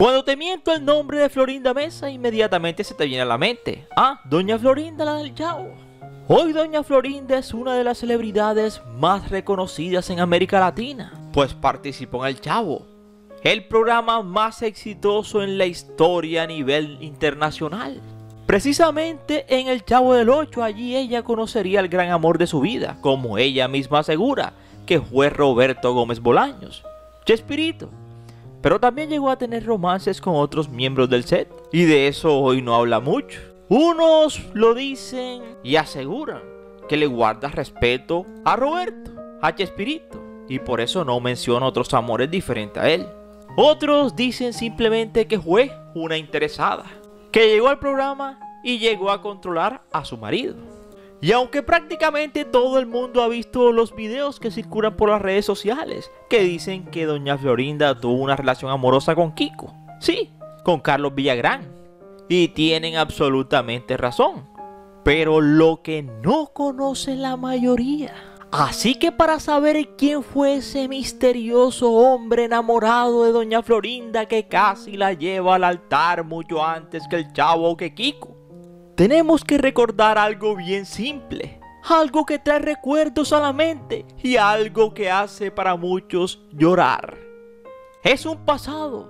Cuando te miento el nombre de Florinda Mesa, inmediatamente se te viene a la mente: ah, Doña Florinda, la del Chavo. Hoy Doña Florinda es una de las celebridades más reconocidas en América Latina, pues participó en El Chavo, el programa más exitoso en la historia a nivel internacional. Precisamente en El Chavo del Ocho, allí ella conocería el gran amor de su vida, como ella misma asegura, que fue Roberto Gómez Bolaños, Chespirito. Pero también llegó a tener romances con otros miembros del set, y de eso hoy no habla mucho. Unos lo dicen y aseguran que le guarda respeto a Roberto, a Chespirito, y por eso no menciona otros amores diferentes a él. Otros dicen simplemente que fue una interesada, que llegó al programa y llegó a controlar a su marido. Y aunque prácticamente todo el mundo ha visto los videos que circulan por las redes sociales, que dicen que Doña Florinda tuvo una relación amorosa con Kiko, sí, con Carlos Villagrán, y tienen absolutamente razón, pero lo que no conoce la mayoría. Así que para saber quién fue ese misterioso hombre enamorado de Doña Florinda que casi la lleva al altar mucho antes que el Chavo o que Kiko, tenemos que recordar algo bien simple, algo que trae recuerdos a la mente y algo que hace para muchos llorar. Es un pasado,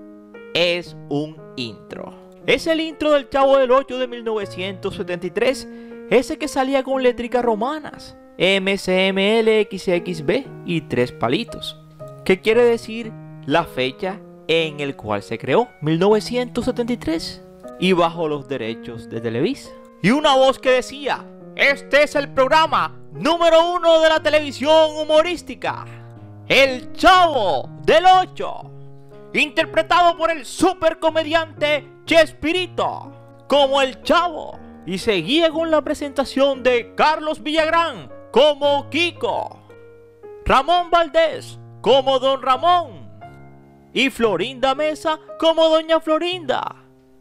es un intro. Es el intro del Chavo del Ocho de 1973, ese que salía con letricas romanas, MCML, XXB y 3 palitos, que quiere decir la fecha en el cual se creó, 1973, y bajo los derechos de Televisa. Y una voz que decía: este es el programa número 1 de la televisión humorística, El Chavo del Ocho, interpretado por el supercomediante Chespirito como el Chavo, y seguía con la presentación de Carlos Villagrán como Kiko, Ramón Valdés como Don Ramón y Florinda Mesa como Doña Florinda,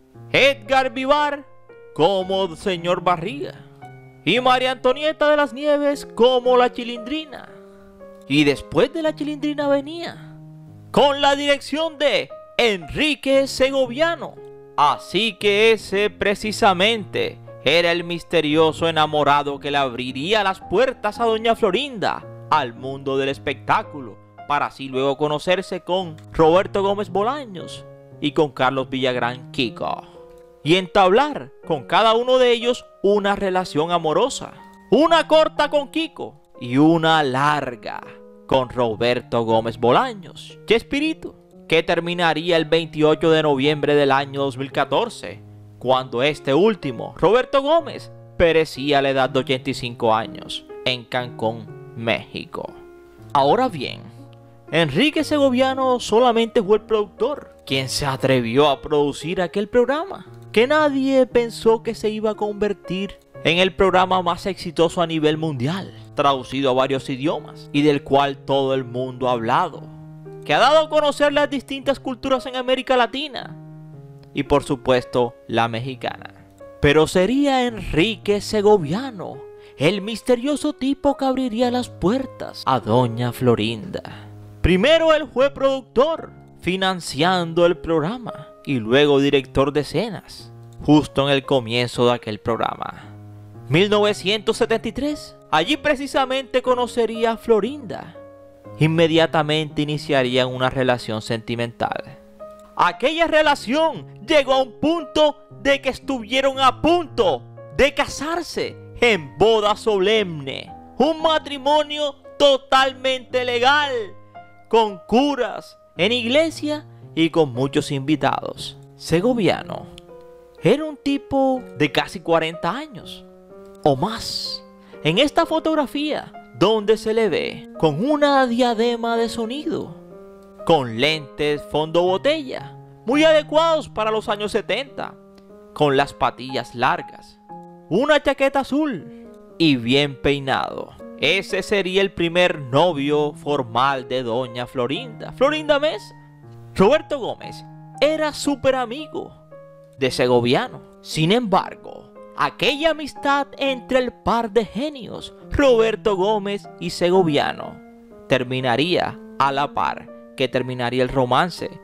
Edgar Vivar como Señor Barriga y María Antonieta de las Nieves como la Chilindrina. Y después de la Chilindrina venía con la dirección de Enrique Segoviano. Así que ese precisamente era el misterioso enamorado que le abriría las puertas a Doña Florinda al mundo del espectáculo, para así luego conocerse con Roberto Gómez Bolaños y con Carlos Villagrán Kiko, y entablar con cada uno de ellos una relación amorosa, una corta con Kiko y una larga con Roberto Gómez Bolaños, Chespirito, que terminaría el 28 de noviembre del año 2014, cuando este último, Roberto Gómez, perecía a la edad de 85 años en Cancún, México. Ahora bien, Enrique Segoviano solamente fue el productor, quien se atrevió a producir aquel programa, que nadie pensó que se iba a convertir en el programa más exitoso a nivel mundial, traducido a varios idiomas y del cual todo el mundo ha hablado, que ha dado a conocer las distintas culturas en América Latina y por supuesto la mexicana. Pero sería Enrique Segoviano el misterioso tipo que abriría las puertas a Doña Florinda. Primero él fue productor, financiando el programa, y luego director de escenas, justo en el comienzo de aquel programa. 1973, allí precisamente conocería a Florinda. Inmediatamente iniciarían una relación sentimental. Aquella relación llegó a un punto de que estuvieron a punto de casarse en boda solemne. Un matrimonio totalmente legal, con curas, en iglesia y con muchos invitados. Segoviano era un tipo de casi 40 años o más. En esta fotografía, donde se le ve con una diadema de sonido, con lentes fondo botella, muy adecuados para los años 70, con las patillas largas, una chaqueta azul y bien peinado. Ese sería el primer novio formal de Doña Florinda, Florinda Mesa. Roberto Gómez era súper amigo de Segoviano. Sin embargo, aquella amistad entre el par de genios, Roberto Gómez y Segoviano, terminaría a la par que terminaría el romance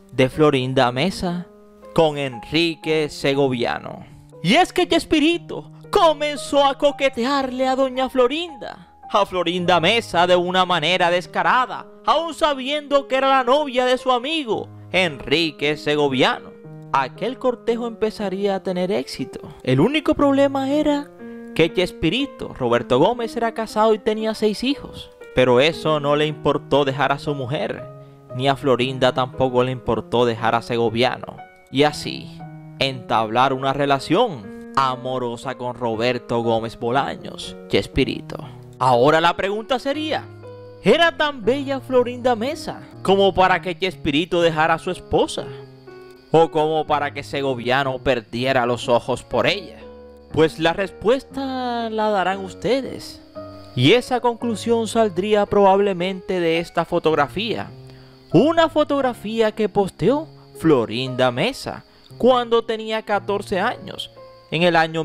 de Florinda Mesa con Enrique Segoviano. Y es que Chespirito comenzó a coquetearle a doña Florinda, a Florinda Mesa, de una manera descarada, aún sabiendo que era la novia de su amigo Enrique Segoviano. Aquel cortejo empezaría a tener éxito. El único problema era que Chespirito, Roberto Gómez, era casado y tenía 6 hijos. Pero eso no le importó dejar a su mujer, ni a Florinda tampoco le importó dejar a Segoviano. Y así, entablar una relación amorosa con Roberto Gómez Bolaños, Chespirito. Ahora la pregunta sería, ¿era tan bella Florinda Mesa como para que Chespirito dejara a su esposa? ¿O como para que Segoviano perdiera los ojos por ella? Pues la respuesta la darán ustedes. Y esa conclusión saldría probablemente de esta fotografía. Una fotografía que posteó Florinda Mesa cuando tenía 14 años, en el año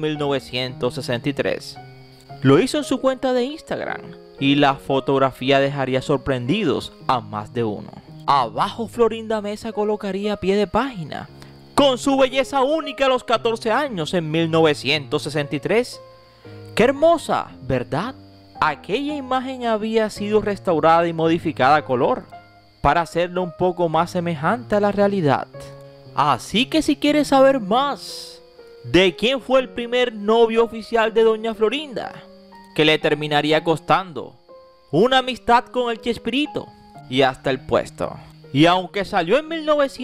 1963. Lo hizo en su cuenta de Instagram y la fotografía dejaría sorprendidos a más de uno. Abajo Florinda Mesa colocaría a pie de página, con su belleza única a los 14 años en 1963. ¡Qué hermosa!, ¿verdad? Aquella imagen había sido restaurada y modificada a color para hacerla un poco más semejante a la realidad. Así que si quieres saber más de quién fue el primer novio oficial de doña Florinda, que le terminaría costando una amistad con el Chespirito y hasta el puesto, y aunque salió en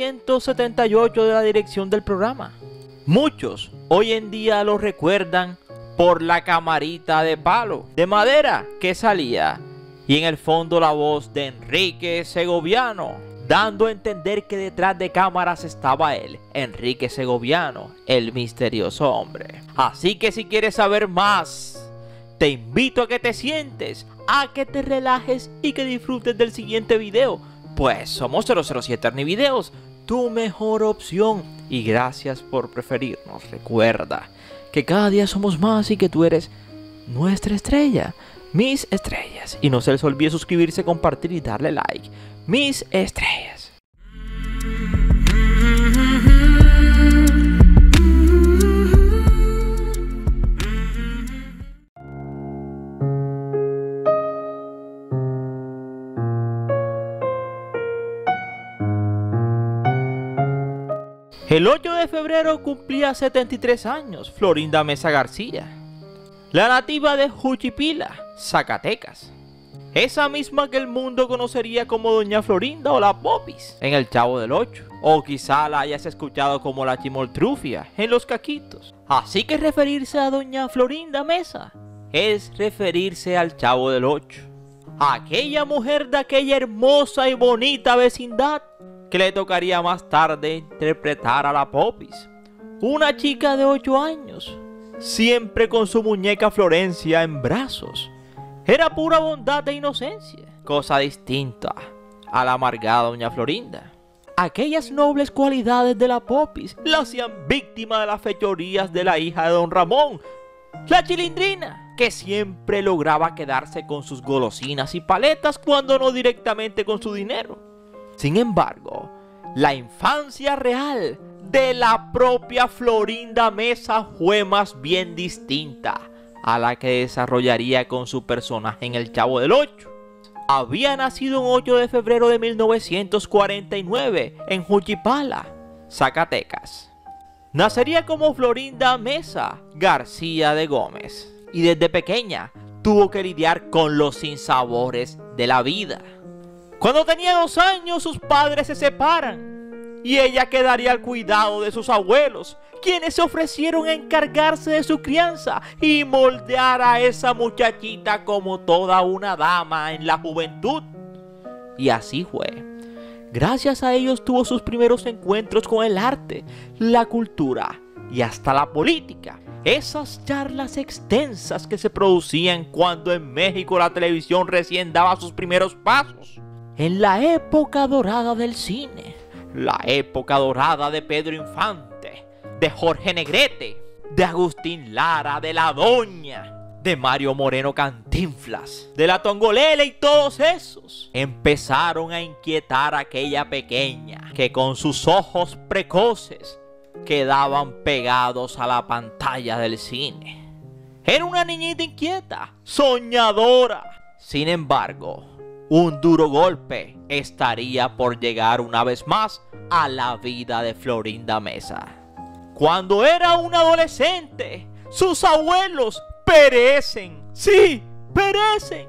1978 de la dirección del programa, muchos hoy en día lo recuerdan por la camarita de palo, de madera que salía, y en el fondo la voz de Enrique Segoviano, dando a entender que detrás de cámaras estaba él, Enrique Segoviano, el misterioso hombre. Así que si quieres saber más, te invito a que te sientes, a que te relajes y que disfrutes del siguiente video. Pues somos 007 Arnivideos, tu mejor opción. Y gracias por preferirnos. Recuerda que cada día somos más y que tú eres nuestra estrella, mis estrellas. Y no se les olvide suscribirse, compartir y darle like. Mis estrellas. El 8 de febrero cumplía 73 años Florinda Mesa García, la nativa de Juchipila, Zacatecas. Esa misma que el mundo conocería como Doña Florinda o la Popis en El Chavo del Ocho. O quizá la hayas escuchado como la Chimoltrufia en Los Caquitos. Así que referirse a Doña Florinda Mesa es referirse al Chavo del Ocho. Aquella mujer de aquella hermosa y bonita vecindad que le tocaría más tarde interpretar a la Popis, una chica de 8 años, siempre con su muñeca Florencia en brazos. Era pura bondad e inocencia, cosa distinta a la amargada doña Florinda. Aquellas nobles cualidades de la Popis la hacían víctima de las fechorías de la hija de don Ramón, la Chilindrina, que siempre lograba quedarse con sus golosinas y paletas cuando no directamente con su dinero. Sin embargo, la infancia real de la propia Florinda Mesa fue más bien distinta a la que desarrollaría con su personaje en El Chavo del Ocho. Había nacido un 8 de febrero de 1949 en Juchipala, Zacatecas. Nacería como Florinda Mesa García de Gómez y desde pequeña tuvo que lidiar con los sinsabores de la vida. Cuando tenía 2 años, sus padres se separan y ella quedaría al cuidado de sus abuelos, quienes se ofrecieron a encargarse de su crianza y moldear a esa muchachita como toda una dama en la juventud. Y así fue. Gracias a ellos tuvo sus primeros encuentros con el arte, la cultura y hasta la política. Esas charlas extensas que se producían cuando en México la televisión recién daba sus primeros pasos. En la época dorada del cine, la época dorada de Pedro Infante, de Jorge Negrete, de Agustín Lara, de La Doña, de Mario Moreno Cantinflas, de la Tongolele y todos esos, empezaron a inquietar a aquella pequeña que con sus ojos precoces quedaban pegados a la pantalla del cine. Era una niñita inquieta, soñadora. Sin embargo, un duro golpe estaría por llegar una vez más a la vida de Florinda Mesa. Cuando era una adolescente, sus abuelos perecen. Sí, perecen.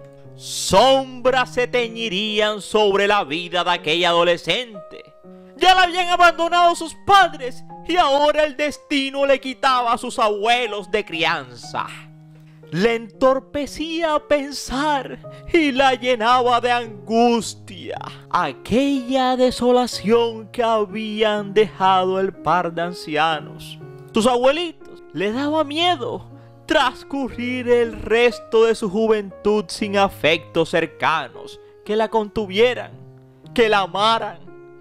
Sombras se teñirían sobre la vida de aquella adolescente. Ya la habían abandonado sus padres y ahora el destino le quitaba a sus abuelos de crianza. Le entorpecía pensar y la llenaba de angustia aquella desolación que habían dejado el par de ancianos. Sus abuelitos le daba miedo transcurrir el resto de su juventud sin afectos cercanos que la contuvieran, que la amaran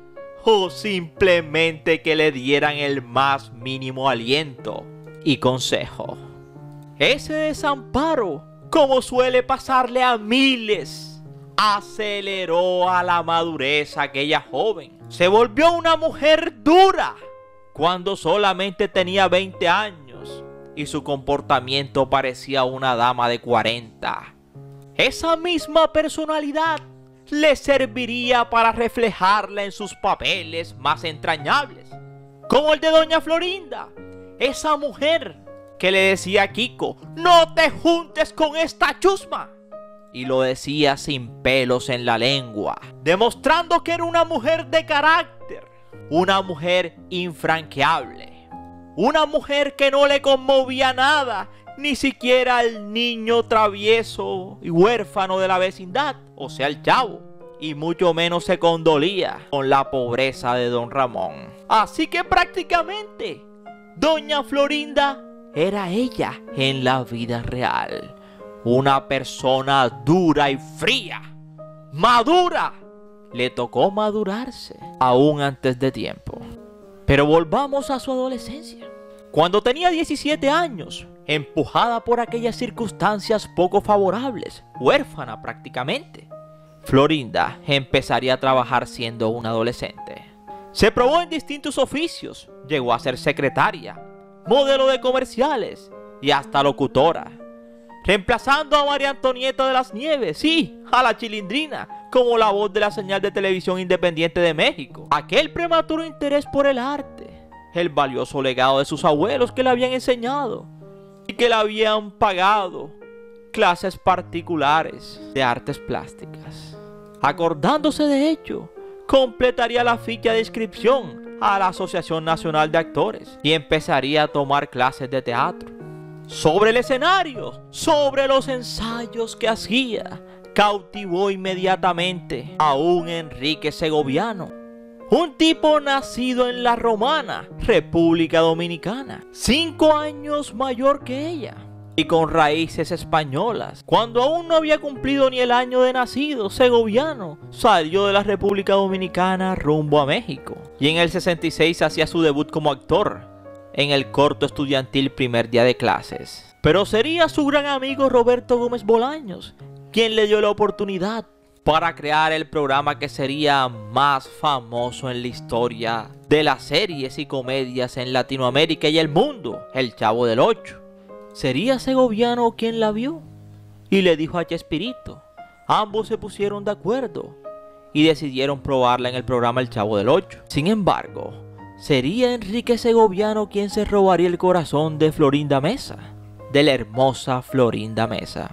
o simplemente que le dieran el más mínimo aliento y consejo. Ese desamparo, como suele pasarle a miles, aceleró a la madurez a aquella joven. Se volvió una mujer dura cuando solamente tenía 20 años y su comportamiento parecía una dama de 40. Esa misma personalidad le serviría para reflejarla en sus papeles más entrañables, como el de Doña Florinda, esa mujer que le decía a Kiko: no te juntes con esta chusma, y lo decía sin pelos en la lengua, demostrando que era una mujer de carácter, una mujer infranqueable, una mujer que no le conmovía nada, ni siquiera al niño travieso y huérfano de la vecindad, o sea el chavo, y mucho menos se condolía con la pobreza de don Ramón. Así que prácticamente Doña Florinda era ella en la vida real, una persona dura y fría, madura. Le tocó madurarse aún antes de tiempo. Pero volvamos a su adolescencia. Cuando tenía 17 años, empujada por aquellas circunstancias poco favorables, huérfana prácticamente, Florinda empezaría a trabajar siendo una adolescente. Se probó en distintos oficios, llegó a ser secretaria, modelo de comerciales y hasta locutora, reemplazando a María Antonieta de las Nieves, sí, a la Chilindrina, como la voz de la señal de televisión independiente de México. Aquel prematuro interés por el arte, el valioso legado de sus abuelos que le habían enseñado y que le habían pagado clases particulares de artes plásticas. Acordándose de ello, completaría la ficha de inscripción a la Asociación Nacional de Actores y empezaría a tomar clases de teatro. Sobre el escenario, sobre los ensayos que hacía, cautivó inmediatamente a un Enrique Segoviano, un tipo nacido en La Romana, República Dominicana, 5 años mayor que ella y con raíces españolas. Cuando aún no había cumplido ni el año de nacido, Segoviano salió de la República Dominicana rumbo a México y en el 66 hacía su debut como actor en el corto estudiantil Primer Día de Clases. Pero sería su gran amigo Roberto Gómez Bolaños quien le dio la oportunidad para crear el programa que sería más famoso en la historia de las series y comedias en Latinoamérica y el mundo, El Chavo del Ocho. Sería Segoviano quien la vio y le dijo a Chespirito. Ambos se pusieron de acuerdo y decidieron probarla en el programa El Chavo del Ocho. Sin embargo, sería Enrique Segoviano quien se robaría el corazón de Florinda Mesa, de la hermosa Florinda Mesa.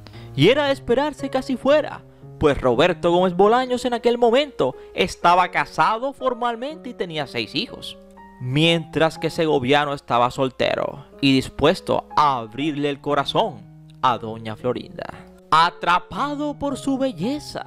Y era de esperarse que así fuera, pues Roberto Gómez Bolaños en aquel momento estaba casado formalmente y tenía 6 hijos. Mientras que Segoviano estaba soltero y dispuesto a abrirle el corazón a Doña Florinda. Atrapado por su belleza,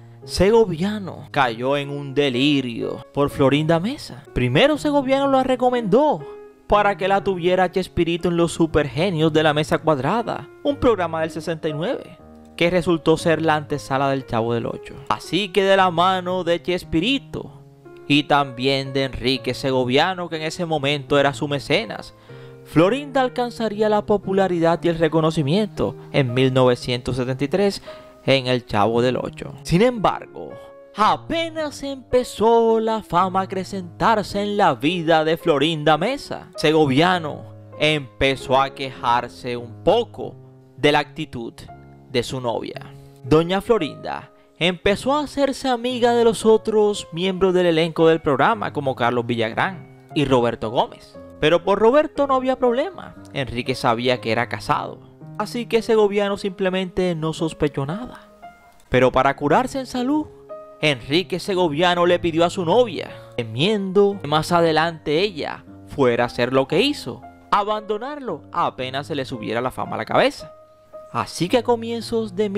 Segoviano cayó en un delirio por Florinda Mesa. Primero Segoviano la recomendó para que la tuviera Chespirito en Los Supergenios de la Mesa Cuadrada, un programa del 69, que resultó ser la antesala del Chavo del Ocho. Así que de la mano de Chespirito y también de Enrique Segoviano, que en ese momento era su mecenas, Florinda alcanzaría la popularidad y el reconocimiento en 1973 en El Chavo del Ocho. Sin embargo, apenas empezó la fama a acrecentarse en la vida de Florinda Mesa, Segoviano empezó a quejarse un poco de la actitud de su novia. Doña Florinda empezó a hacerse amiga de los otros miembros del elenco del programa, como Carlos Villagrán y Roberto Gómez. Pero por Roberto no había problema. Enrique sabía que era casado, así que Segoviano simplemente no sospechó nada. Pero para curarse en salud, Enrique Segoviano le pidió a su novia, temiendo que más adelante ella fuera a hacer lo que hizo, abandonarlo apenas se le subiera la fama a la cabeza. Así que a comienzos de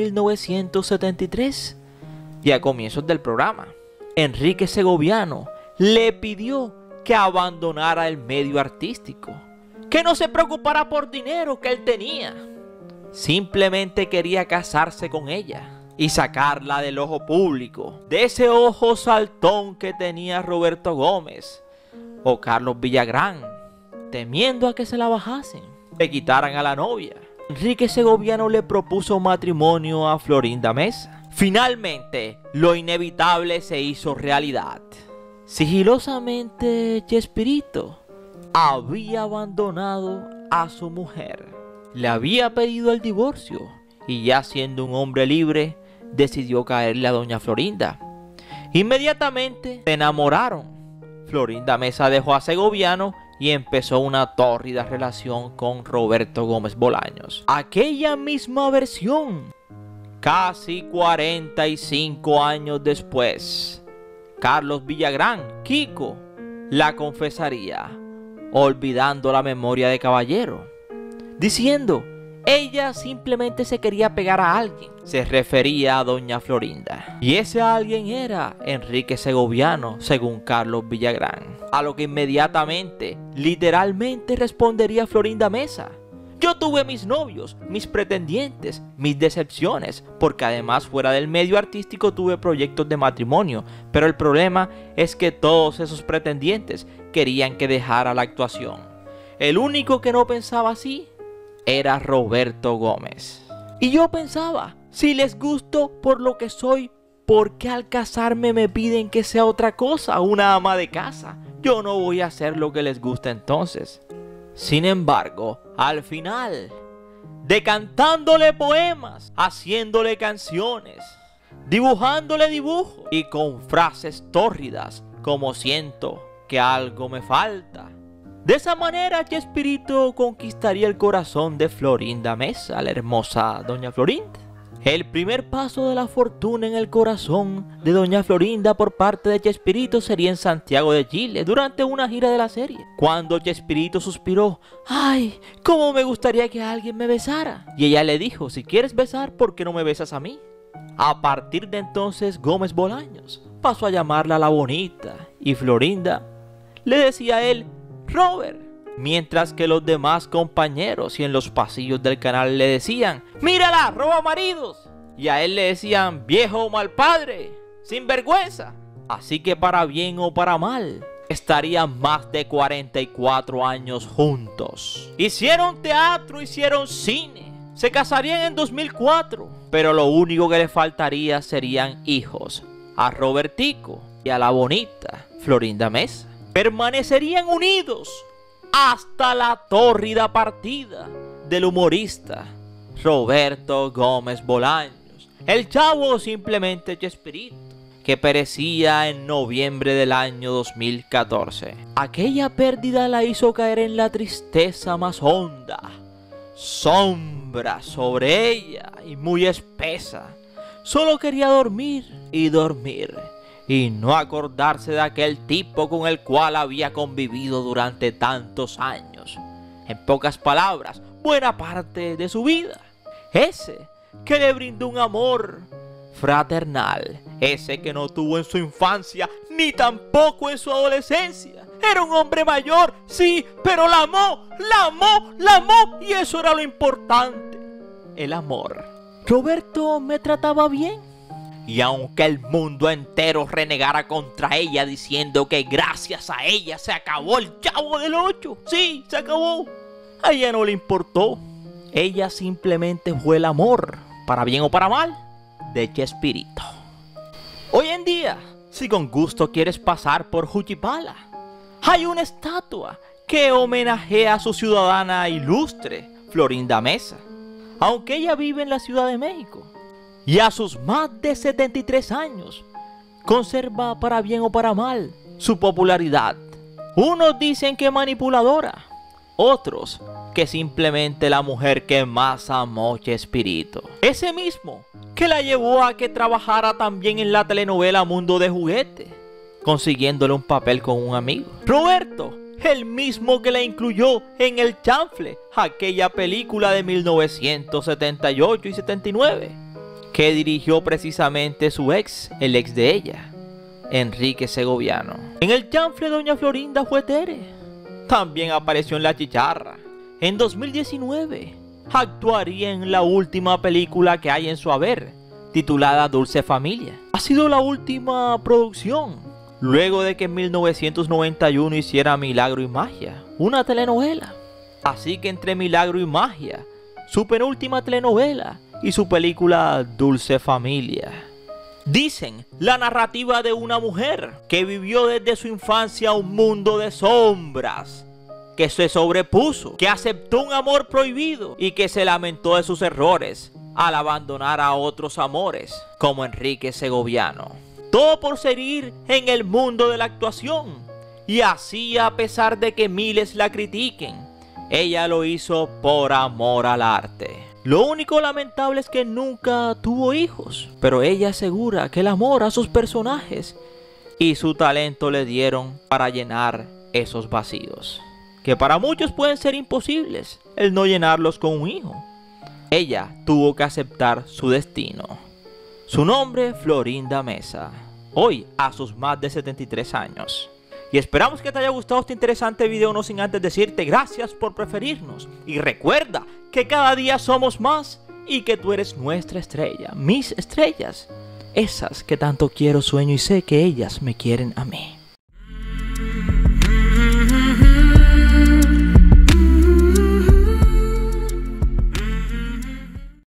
1973 y a comienzos del programa, Enrique Segoviano le pidió que abandonara el medio artístico, que no se preocupara por dinero que él tenía. Simplemente quería casarse con ella y sacarla del ojo público, de ese ojo saltón que tenía Roberto Gómez o Carlos Villagrán, temiendo a que se la bajasen, le quitaran a la novia. Enrique Segoviano le propuso matrimonio a Florinda Mesa. Finalmente, lo inevitable se hizo realidad. Sigilosamente, Chespirito había abandonado a su mujer. Le había pedido el divorcio y ya siendo un hombre libre, decidió caerle a doña Florinda. Inmediatamente se enamoraron. Florinda Mesa dejó a Segoviano y empezó una tórrida relación con Roberto Gómez Bolaños. Aquella misma versión, casi 45 años después, Carlos Villagrán, Kiko, la confesaría, olvidando la memoria de caballero, diciendo: ella simplemente se quería pegar a alguien. Se refería a doña Florinda. Y ese alguien era Enrique Segoviano, según Carlos Villagrán. A lo que inmediatamente, literalmente respondería Florinda Mesa: yo tuve mis novios, mis pretendientes, mis decepciones, porque además fuera del medio artístico tuve proyectos de matrimonio. Pero el problema es que todos esos pretendientes querían que dejara la actuación. El único que no pensaba así era Roberto Gómez. Y yo pensaba, si les gusto por lo que soy, ¿por qué al casarme me piden que sea otra cosa, una ama de casa? Yo no voy a hacer lo que les gusta entonces. Sin embargo, al final, decantándole poemas, haciéndole canciones, dibujándole dibujos y con frases tórridas como siento que algo me falta. De esa manera, Chespirito conquistaría el corazón de Florinda Mesa, la hermosa doña Florinda. El primer paso de la fortuna en el corazón de doña Florinda por parte de Chespirito sería en Santiago de Chile, durante una gira de la serie, cuando Chespirito suspiró: ¡ay, cómo me gustaría que alguien me besara! Y ella le dijo: si quieres besar, ¿por qué no me besas a mí? A partir de entonces, Gómez Bolaños pasó a llamarla la bonita, y Florinda le decía a él: Robert, mientras que los demás compañeros y en los pasillos del canal le decían: ¡mírala, roba maridos! Y a él le decían: viejo mal padre, sinvergüenza. Así que para bien o para mal, estarían más de 44 años juntos. Hicieron teatro, hicieron cine, se casarían en 2004, pero lo único que le faltaría serían hijos, a Robertico y a la bonita Florinda Mesa. Permanecerían unidos hasta la tórrida partida del humorista Roberto Gómez Bolaños, el Chavo o simplemente Chespirito, que perecía en noviembre del año 2014. Aquella pérdida la hizo caer en la tristeza más honda, sombra sobre ella y muy espesa. Solo quería dormir y dormir, y no acordarse de aquel tipo con el cual había convivido durante tantos años. En pocas palabras, buena parte de su vida. Ese que le brindó un amor fraternal. Ese que no tuvo en su infancia, ni tampoco en su adolescencia. Era un hombre mayor, sí, pero la amó, la amó, la amó. Y eso era lo importante, el amor. Roberto me trataba bien. Y aunque el mundo entero renegara contra ella diciendo que gracias a ella se acabó el Chavo del Ocho, sí, se acabó, A ella no le importó. Ella simplemente fue el amor, para bien o para mal, de Chespirito. Hoy en día, si con gusto quieres pasar por Juchipala, hay una estatua que homenajea a su ciudadana ilustre, Florinda Mesa, aunque ella vive en la Ciudad de México. Y a sus más de 73 años, conserva para bien o para mal su popularidad. Unos dicen que manipuladora, otros que simplemente la mujer que más amó Chespirito. Ese mismo que la llevó a que trabajara también en la telenovela Mundo de Juguete, consiguiéndole un papel con un amigo. Roberto, el mismo que la incluyó en El Chanfle, aquella película de 1978 y 79, que dirigió precisamente su ex, el ex de ella, Enrique Segoviano. En El Chanfle doña Florinda fue Tere. También apareció en La Chicharra. En 2019 actuaría en la última película que hay en su haber, titulada Dulce Familia. Ha sido la última producción, luego de que en 1991 hiciera Milagro y Magia, una telenovela. Así que entre Milagro y Magia, su penúltima telenovela y su película Dulce Familia. Dicen la narrativa de una mujer que vivió desde su infancia un mundo de sombras, que se sobrepuso, que aceptó un amor prohibido y que se lamentó de sus errores al abandonar a otros amores, como Enrique Segoviano. Todo por seguir en el mundo de la actuación, y así a pesar de que miles la critiquen, ella lo hizo por amor al arte. Lo único lamentable es que nunca tuvo hijos, pero ella asegura que el amor a sus personajes y su talento le dieron para llenar esos vacíos, que para muchos pueden ser imposibles el no llenarlos con un hijo. Ella tuvo que aceptar su destino. Su nombre, Florinda Mesa, hoy a sus más de 73 años. Y esperamos que te haya gustado este interesante video, no sin antes decirte gracias por preferirnos. Y recuerda que cada día somos más y que tú eres nuestra estrella, mis estrellas. Esas que tanto quiero, sueño y sé que ellas me quieren a mí.